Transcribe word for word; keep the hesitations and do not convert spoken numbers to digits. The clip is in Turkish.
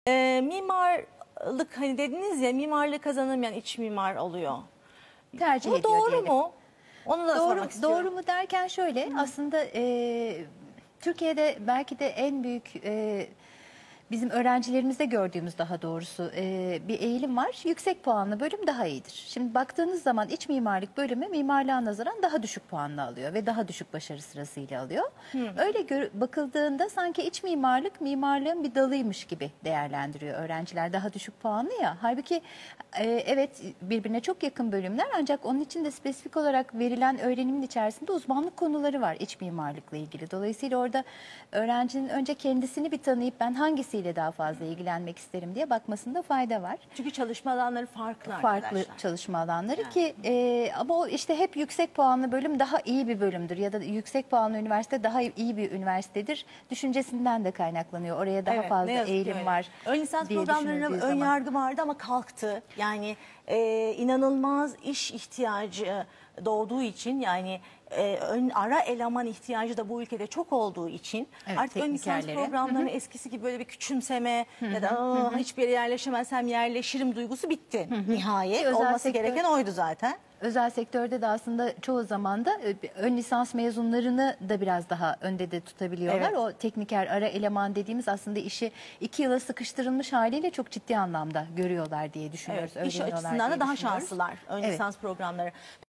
E, mimarlık hani dediniz ya, mimarlık kazanamayan iç mimar oluyor. Tercih Bu ediyor doğru diyelim. mu? Onu da sormak Doğru, istiyorum. doğru mu derken şöyle, Hı. aslında e, Türkiye'de belki de en büyük e, bizim öğrencilerimizde gördüğümüz daha doğrusu e, bir eğilim var. Yüksek puanlı bölüm daha iyidir. Şimdi baktığınız zaman iç mimarlık bölümü mimarlığa nazaran daha düşük puanlı alıyor ve daha düşük başarı sırasıyla alıyor. Hı. Öyle gör, bakıldığında sanki iç mimarlık mimarlığın bir dalıymış gibi değerlendiriyor öğrenciler, daha düşük puanlı ya. Halbuki e, evet birbirine çok yakın bölümler, ancak onun için de spesifik olarak verilen öğrenimin içerisinde uzmanlık konuları var iç mimarlıkla ilgili. Dolayısıyla orada öğrencinin önce kendisini bir tanıyıp ben hangisi ile daha fazla ilgilenmek isterim diye bakmasında fayda var. Çünkü çalışma alanları farklı Farklı arkadaşlar. çalışma alanları yani. ki e, ama o işte hep yüksek puanlı bölüm daha iyi bir bölümdür ya da yüksek puanlı üniversite daha iyi bir üniversitedir düşüncesinden de kaynaklanıyor. Oraya daha Evet, fazla eğilim öyle. var. Ön lisans programlarına ön zaman. yargı vardı ama kalktı. Yani e, inanılmaz iş ihtiyacı doğduğu için, yani e, ön, ara eleman ihtiyacı da bu ülkede çok olduğu için Evet, artık ön lisans programlarının eskisi gibi böyle bir küçümseme hı hı. ya da hı hı. hiçbir yere yerleşemezsem yerleşirim duygusu bitti. Hı hı. Nihayet Özel olması sektör... gereken oydu zaten. Özel sektörde de aslında çoğu zaman da ön lisans mezunlarını da biraz daha önde de tutabiliyorlar. Evet. O tekniker ara eleman dediğimiz aslında işi iki yıla sıkıştırılmış haliyle çok ciddi anlamda görüyorlar diye düşünüyoruz. Evet, iş açısından da daha şanslılar ön evet. lisans programları.